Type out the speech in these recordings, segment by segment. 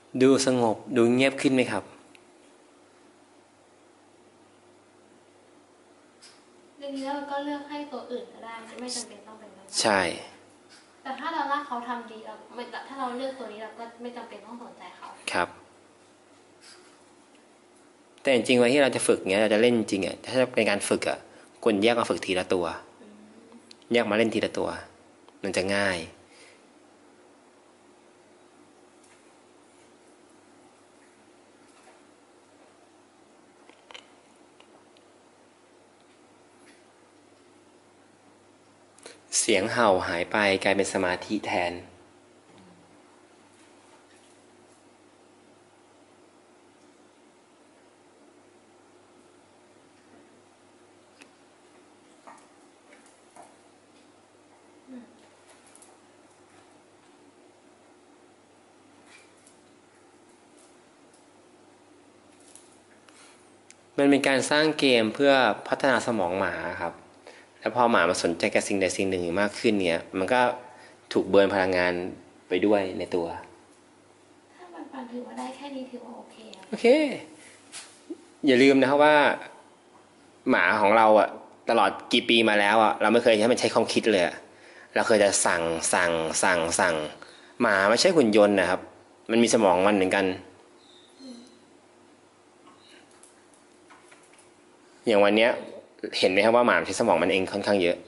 ดูสงบดูเงียบขึ้นไหมครับเรื่องนี้เราก็เลือกให้ตัวอื่นก็ได้ไม่จำเป็นต้องเป็นดอลลาร์ใช่แต่ถ้าดอลลาร์เขาทำดีเราไม่ถ้าเราเลือกตัวนี้เราก็ไม่จำเป็นต้องสนใจเขาครับแต่จริงๆวันที่เราจะฝึกเนี้ยเราจะเล่นจริงอ่ะถ้าเป็นการฝึกอ่ะควรแยกมาฝึกทีละตัวแยกมาเล่นทีละตัวมันจะง่ายเสียงเห่าหายไปกลายเป็นสมาธิแทนมันเป็นการสร้างเกมเพื่อพัฒนาสมองหมาครับแล้วพอหมามาสนใจกับสิ่งใดสิ่งหนึ่งมากขึ้นเนี่ยมันก็ถูกเบิร์นพลังงานไปด้วยในตัวถ้าปันถือว่าได้แค่นี้ถือว่าโอเคโอเคอย่าลืมนะครับว่าหมาของเราอะตลอดกี่ปีมาแล้วอะเราไม่เคยให้มันใช้ความคิดเลยเราเคยจะสั่งหมาไม่ใช่หุ่นยนต์นะครับมันมีสมองมันเหมือนกันอย่างวันเนี้ยเห็นไหมครับว่าหมาใช้สมองมันเองค่อนข้างเยอะ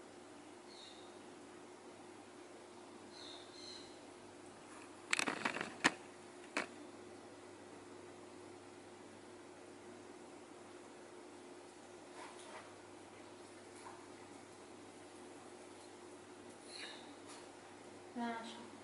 น่าชอบ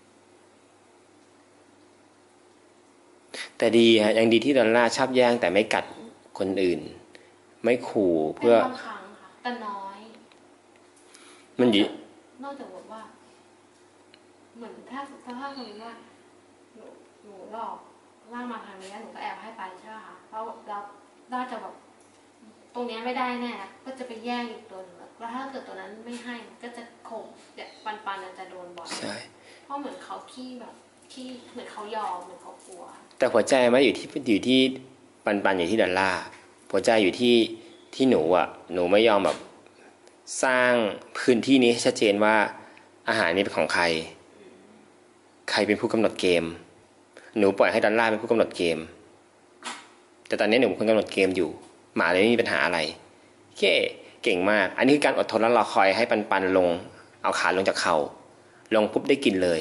แต่ดีฮะยังดีที่ดอลลาร์ชอบแย่งแต่ไม่กัดคนอื่นไม่ขู่เพื่เพื่อบางครั้งค่ะแต่น้อยมันอยู่นอกจากแบบว่าเหมือนถ้าสมมติว่าหนูหลอกล่างมาทางนี้หนูก็แอบให้ไปใช่ไหมคะเพราะเราน่าจะแบบตรงนี้ไม่ได้แน่ก็จะไปแย่งอีกตัวหนึ่งแล้วถ้าเกิดตัวนั้นไม่ให้ก็จะข่มเนี่ยปันจะโดนบ่อยใช่เพราะเหมือนเขาขี้แบบขี้เหมือนเขายอมเหมือนเขากลัวแต่หัวใจไม่อยู่ที่ปันอยู่ที่ดอลลาร์หัวใจอยู่ที่หนูอ่ะหนูไม่ยอมแบบสร้างพื้นที่นี้ให้ชัดเจนว่าอาหารนี้เป็นของใครใครเป็นผู้กำหนดเกมหนูปล่อยให้ดอลลาร์เป็นผู้กำหนดเกมแต่ตอนนี้หนูเป็นคนกำหนดเกมอยู่หมาเลยไม่มีปัญหาอะไรโอเคเก่งมากอันนี้คือการอดทนและรอคอยให้ปันลงเอาขาลงจากเขาลงปุ๊บได้กินเลย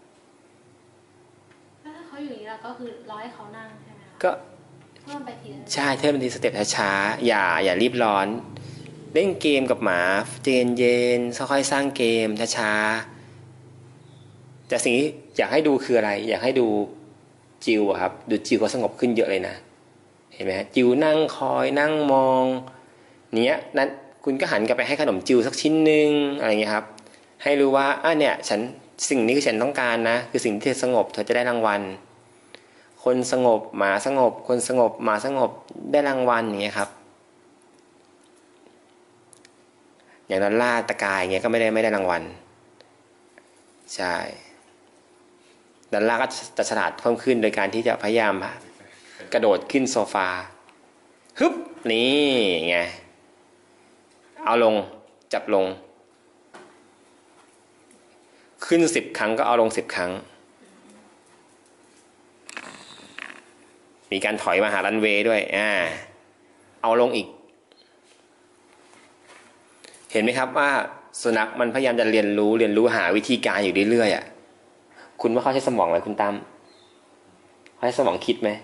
ถ้าเขาอยู่อย่างนี้เราก็คือรอให้เขานั่งใช่ไหมคะก็เพิ่มไปทีใช่เพิ่มเป็นทีสเต็ปช้าๆอย่ารีบร้อนเล่นเกมกับหมาเย็นค่อยๆสร้างเกมช้าๆแต่สิ่งที่อยากให้ดูคืออะไรอยากให้ดูจิวครับดูจิวเขาสงบขึ้นเยอะเลยนะเห็นไหมจิวนั่งคอยนั่งมองเนี้ยนั้นคุณก็หันกลับไปให้ขนมจิวสักชิ้นหนึ่งอะไรเงี้ยครับให้รู้ว่าเนี่ยฉันสิ่งนี้คือฉันต้องการนะคือสิ่งที่เธอสงบเธอจะได้รางวัลคนสงบหมาสงบคนสงบหมาสงบได้รางวัลอย่างเงี้ยครับอย่างนั้นล่าตะกายอย่างเงี้ยก็ไม่ได้รางวัลใช่ดันล่าก็จะฉลาดเพิ่มขึ้นโดยการที่จะพยายามกระโดดขึ้นโซฟาฮึบนี่ไงเอาลงจับลงขึ้น10 ครั้งก็เอาลง10 ครั้งมีการถอยมาหารันเวย์ด้วยเอาลงอีกเห็นไหมครับว่าสุนัขมันพยายามจะเรียนรู้หาวิธีการอยู่เรื่อยๆคุณว่าเขาใช้สมองไหมคุณตั้มเขาใช้สมองคิดไหม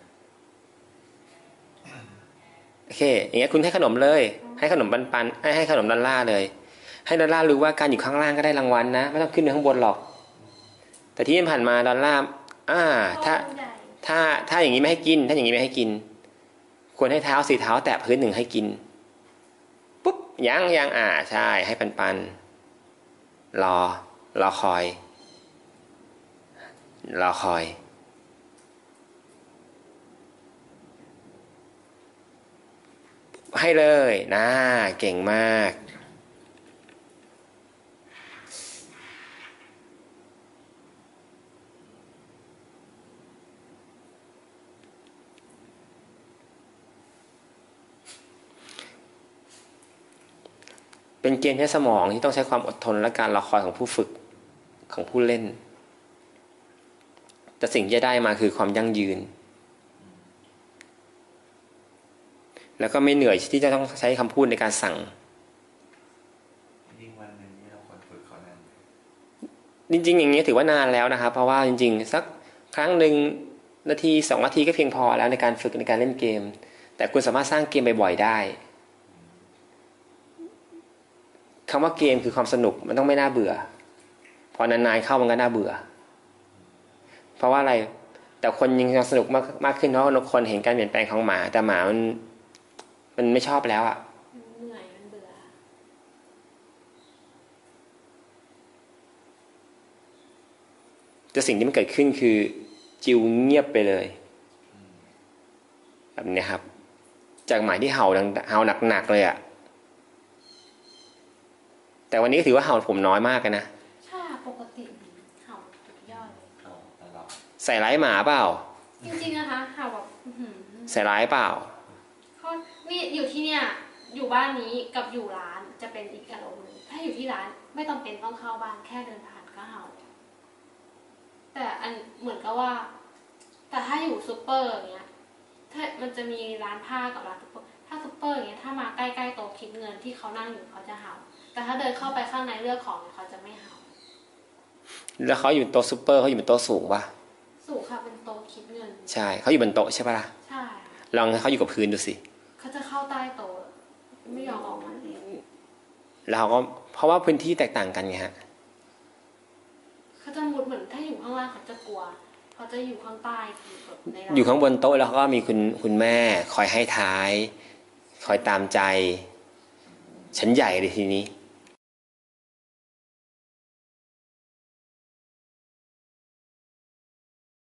โอเคอย่างเงี้ยคุณให้ขนมเลยให้ขนมปันให้ขนมดอลลาร์เลยให้ดอลลาร์รู้ว่าการอยู่ข้างล่างก็ได้รางวัลนะไม่ต้องขึ้นไปข้างบนหรอกแต่ที่ผ่านมาดอลลาร์ถ้าอย่างนี้ไม่ให้กินถ้าอย่างนี้ไม่ให้กินควรให้เท้า4 เท้าแตะพื้น1ให้กินปุ๊บยังใช่ให้ปันรอคอยให้เลยนะเก่งมากเป็นเกมใช้สมองที่ต้องใช้ความอดทนและการรอคอยของผู้ฝึกของผู้เล่นแต่สิ่งที่จะได้มาคือความยั่งยืนแล้วก็ไม่เหนื่อยที่จะต้องใช้คำพูดในการสั่งยิ่งวันหนึ่งนี่เราควรฝึกเขานานจริงๆอย่างนี้ถือว่านานแล้วนะครับเพราะว่าจริงๆสักครั้งหนึ่งนาที2 นาทีก็เพียงพอแล้วในการฝึกในการเล่นเกมแต่คุณสามารถสร้างเกมบ่อยๆได้คำว่าเกมคือความสนุกมันต้องไม่น่าเบื่อพอนานๆเข้ามันก็น่าเบื่อเพราะว่าอะไรแต่คนยังสนุกมากขึ้นเพราะคนเห็นการเปลี่ยนแปลงของหมาแต่หมามันไม่ชอบแล้วอ่ะเหนื่อยมันเบื่อแต่สิ่งที่มันเกิดขึ้นคือจิวเงียบไปเลยแบบนี้ครับจากหมาที่เห่าหนักๆเลยอ่ะแต่วันนี้ก็ถือว่าเห่าผมน้อยมากนะใช่ปกติเห่าสุดยอดเลยใส่ร้ายหมาเปล่าจริงๆนะคะเห่าแบบใส่ร้ายเปล่าเขานี่อยู่ที่เนี่ยอยู่บ้านนี้กับอยู่ร้านจะเป็นอีกอารมณ์นึงถ้าอยู่ที่ร้านไม่ต้องเป็นต้องเข้าบ้านแค่เดินผ่านก็เห่าแต่อันเหมือนกับว่าแต่ถ้าอยู่ซูเปอร์อย่างเงี้ยถ้ามันจะมีร้านผ้ากับร้านซูเปอร์ถ้าซูเปอร์อย่างเงี้ยถ้ามาใกล้ๆโต๊ะคิดเงินที่เขานั่งอยู่เขาจะเห่าแต่ถ้าเดินเข้าไปข้างในเลือกของเขาจะไม่เห่าแล้วเขาอยู่โต๊ะซูเปอร์เขาอยู่บนโต๊ะสูงป่ะสูงค่ะเป็นโต๊ะคิดเงินใช่เขาอยู่บนโต๊ะใช่ป่ะล่ะใช่ลองให้เขาอยู่กับพื้นดูสิเขาจะเข้าใต้โต๊ะไม่ยอมออกมาเลยแล้วเขาก็เพราะว่าพื้นที่แตกต่างกันไงฮะเขาจะมุดเหมือนถ้าอยู่ข้างล่างเขาจะกลัวเขาจะอยู่ข้างใต้อยู่ข้างบนโต๊ะแล้วก็มีคุณแม่คอยให้ท้ายคอยตามใจฉันใหญ่เลยทีนี้